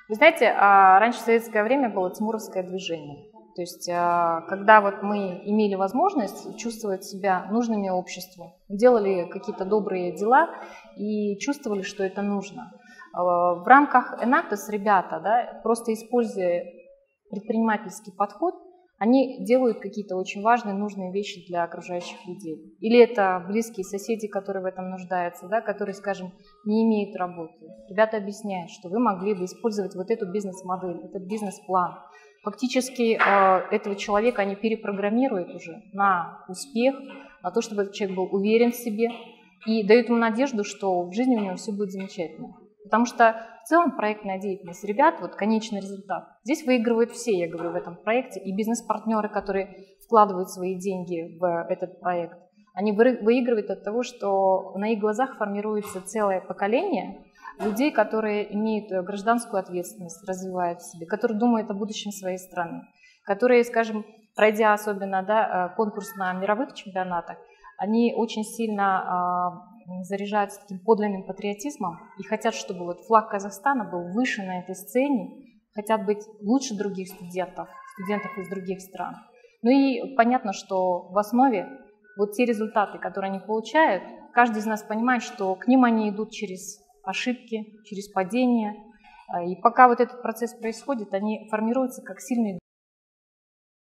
Вы знаете, раньше в советское время было тимуровское движение. То есть, когда вот мы имели возможность чувствовать себя нужными обществу, делали какие-то добрые дела и чувствовали, что это нужно. В рамках Enactus ребята, да, просто используя предпринимательский подход, они делают какие-то очень важные, нужные вещи для окружающих людей. Или это близкие соседи, которые в этом нуждаются, да, которые, скажем, не имеют работы. Ребята объясняют, что вы могли бы использовать вот эту бизнес-модель, этот бизнес-план. Фактически этого человека они перепрограммируют уже на успех, на то, чтобы этот человек был уверен в себе и дают ему надежду, что в жизни у него все будет замечательно. Потому что в целом проектная деятельность ребят, вот конечный результат, здесь выигрывают все, я говорю, в этом проекте, и бизнес-партнеры, которые вкладывают свои деньги в этот проект, они выигрывают от того, что на их глазах формируется целое поколение людей, которые имеют гражданскую ответственность, развивают в себе, которые думают о будущем своей страны, которые, скажем, пройдя особенно конкурс на мировых чемпионатах, они очень сильно заряжаются таким подлинным патриотизмом и хотят, чтобы вот флаг Казахстана был выше на этой сцене, хотят быть лучше других студентов из других стран. Ну и понятно, что в основе вот те результаты, которые они получают, каждый из нас понимает, что к ним они идут через ошибки, через падения. И пока вот этот процесс происходит, они формируются как сильные